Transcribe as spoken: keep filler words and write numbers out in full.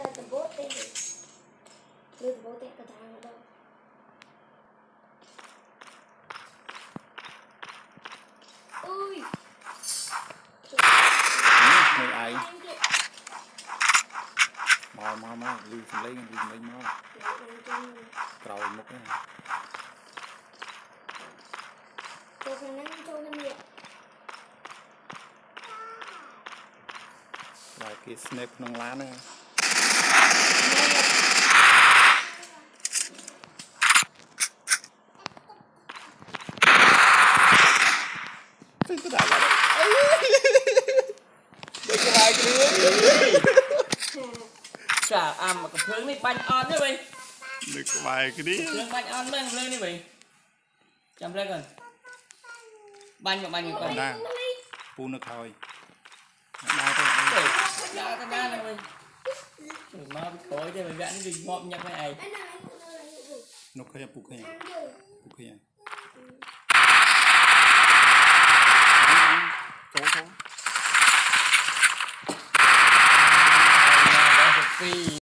tầm bố tên đưa tầm bố tên cả thang đâu ui người ai mau mau mau lưu lấy lưu lấy mau cầu một cái tôi phải nâng cho nó miệng lại cái snake nông lá nữa cái cái đại vậy đây cái hai cái chả à mà cái hướng này bánh on đấy mày được cái bài cái đi hướng bánh on lên lên đi mày chăm lên rồi bánh mà bánh còn đang pu nước thôi đa thôi đá cái đá này mày mà bị khói thì mày gãn đi ngọm nhặt mày ấy nó khơi pu khơi pu khơi